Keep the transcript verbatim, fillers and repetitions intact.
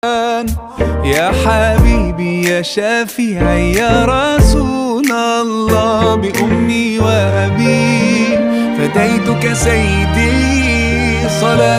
يا حبيبي يا شفيعي يا رسول الله، بأمي وأبي فديتك سيدي صلاة